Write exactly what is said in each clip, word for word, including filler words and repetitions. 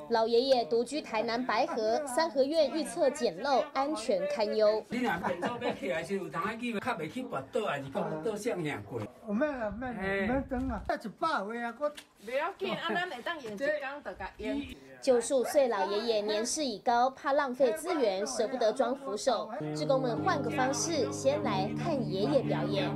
老爷爷独居台南白河，三合院预测简陋，安全堪忧。 你若变做要起来时，有当啊去较袂去跋倒，还是讲倒向遐过？ 唔免啊，唔免，唔免等啊，一百位啊，我不要紧，啊，咱会当用一工就甲用。 九十五岁老爷爷年事已高，怕浪费资源，舍不得装扶手。志工们换个方式，先来看爷爷表演。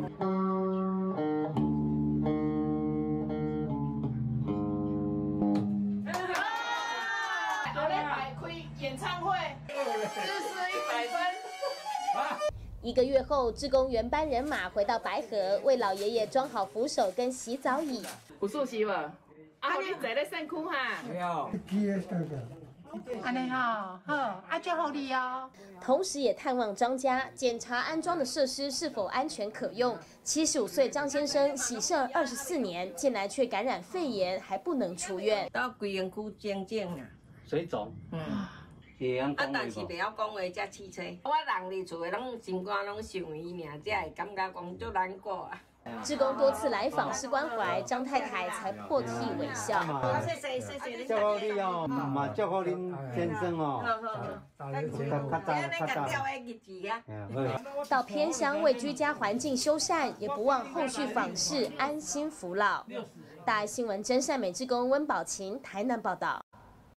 演唱会，姿势一百分。 一个月后，志工原班人马回到白河，为老爷爷装好扶手跟洗澡椅。 有熟悉无？啊，你坐咧身躯哈。 没有。 安尼哈，好，啊，就好你哦。 同时也探望张家，检查安装的设施是否安全可用。七十五岁张先生洗肾二十四年，近来却感染肺炎，还不能出院。 到规身躯肿肿啊， 水肿。嗯。 啊，但是袂晓讲话，才汽车。我人伫厝诶，拢心肝拢想伊尔，才会感觉讲足难过啊。 志工多次来访是关怀，张太太才破涕为笑。 谢谢谢谢你。 祝福你哦，嘛祝福恁先生哦。 到偏乡为居家环境修缮，也不忘后续访视，安心扶老。大爱新闻真善美志工温宝琴台南报道。